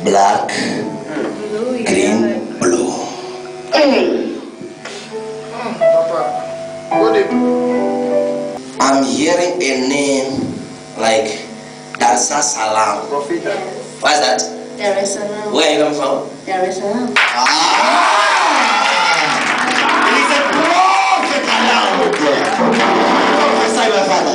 black, green, blue. I'm hearing a name like Darsa Salam. What's that? Dar es Salaam. Where are you coming from? Dar es Salaam. He's a prophet around. Prophesy, my father.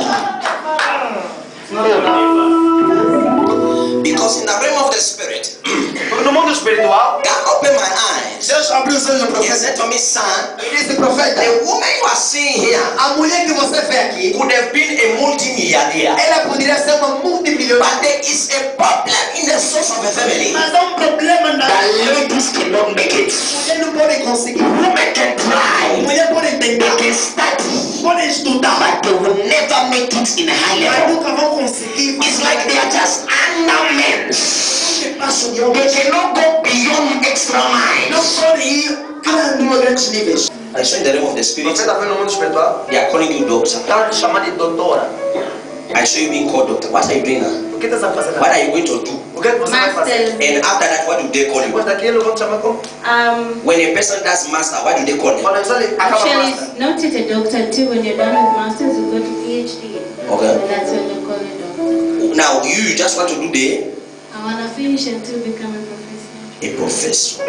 Because in the realm of the spirit, No mundo espiritual, God opened my eyes. Deus abriu os olhos do He profeta. said to me, son, Ele disse, profeta, the woman you are seeing here a mulher que você vê aqui, could have been a multi-milliardaire. ela poderia ser uma multimilionária. But there is a problem in the source of a family. Mas há problema na The ladies cannot make it. mulher não pode conseguir. Women can try. Mulher pode They tentar, can study. pode estudar, But they will never make it in a high mas level. nunca vão conseguir. It's like they are just undermans. Passo de They homens. cannot go beyond extra Não miles. podem ir grandes níveis. I saw in the realm of the spirit, Você está vendo no mundo espiritual? they are calling you doctor. Está chamando de doutora. I saw you being called doctor. What are you doing now? O que está fazendo? What are you going to do? O que você vai fazer? Master. And after that, what do they call Depois you? daquilo, vão te chamar como? When a person does master, what do they call them? Quando ele acaba Actually, master. it's not yet a doctor too. When you're done with masters, you go to PhD. Okay. So that's when you call it doctor. Now, you just want to do the I wanna finish and to become a professor. a professor.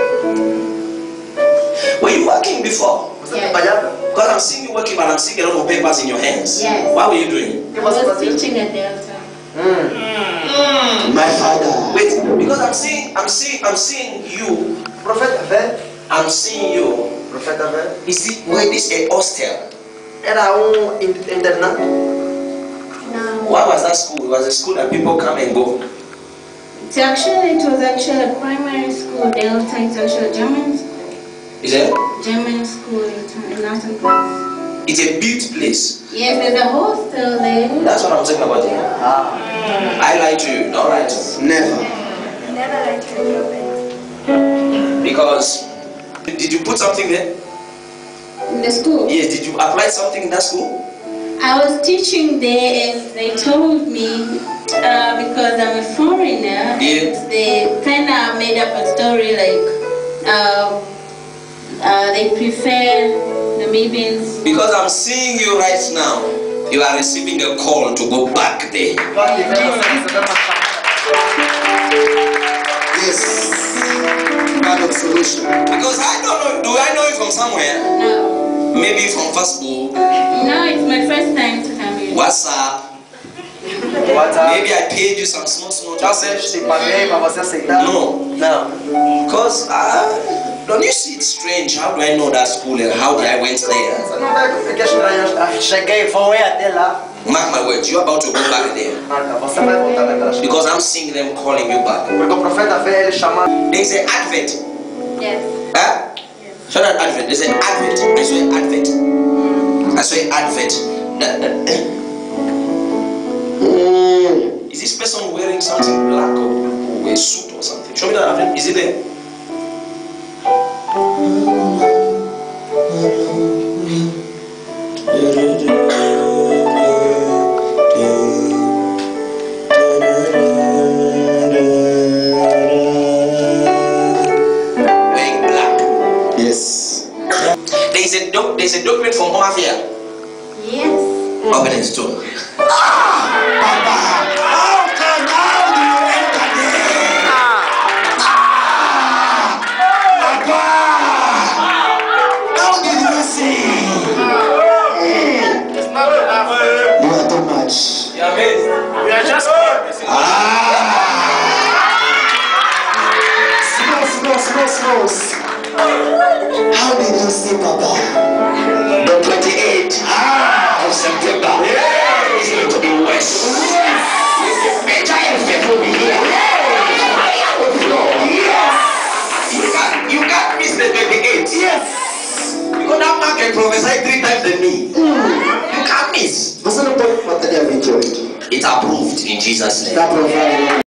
Were you working before? Você Yeah. trabalhava? Because I'm seeing you working, but I'm seeing a lot of papers in your hands. Yes. What were you doing? O que I você was fazia? teaching at Delta. My father. Wait, because I'm seeing you. Profeta vê? I'm seeing you. Profeta vê? Is it where this a hostel? Era internato. No. What was that school? It was a school that people come and go. It was actually a primary school. Delta. It's actually a German school. Is it? German school in Northern Place. It's a built place. Yes, there's a hostel there. That's what I'm talking about here. I lie to you, don't lie to me. Never. Never like to Because did you put something there? in the school. Yes, did you apply something in that school? I was teaching there and they told me because I'm a foreigner, Yeah. and they kind of made up a story like they prefer Namibians. Because I'm seeing you right now. You are receiving a call to go back there. Yes. God of solution. Because I don't know, do I know you from somewhere? No, Maybe from Facebook, no, it's my first time to come here. WhatsApp. WhatsApp. Maybe I paid you some small Já sei, te paguei para você aceitar? No. Não. Because don't you see it's strange? How do I know that school and how did I went there? Você não vai ficar estranho. Cheguei, vou até lá. Mark my words, you're about to go back there. Marca, você vai voltar atrás. Because I'm seeing them calling you back. Porque o profeta vê ele chamando. There's an advert. Yes. Huh? Show that advert. There's an advert. I saw an advert. I saw an advert. Is this person wearing something black or a suit or something? Show me that advert. Is it there? Wearing black. Yes. There's a document from Omafia. Yes. Open it too. How did you see? You are too much. You're amazing. We are just Smells. How did you see, Papa? The 28th of September is going to be West. Giant faith will be here. Fire will flow. You can't miss the 28th. Yes. Because that man can prophesy 3 times than me. You can't miss. Você não pode bater a 28. It's approved in Jesus' name. Está aprovado.